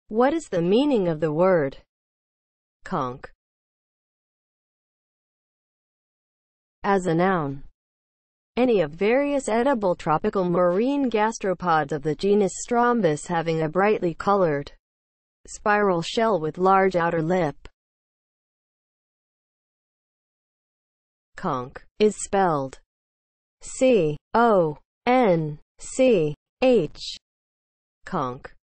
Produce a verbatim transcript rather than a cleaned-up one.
What is the meaning of the word conch as a noun? Any of various edible tropical marine gastropods of the genus Strombus having a brightly colored spiral shell with large outer lip. Conch is spelled C O N C H. Conch.